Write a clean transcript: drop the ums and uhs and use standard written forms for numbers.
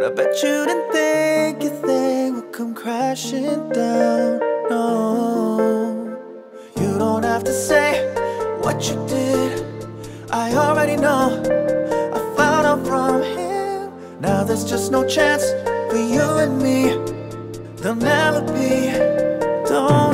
I bet you didn't think your thing would come crashing down. No, you don't have to say what you did. I already know. I found out from him. Now there's just no chance for you and me. There'll never be. Don't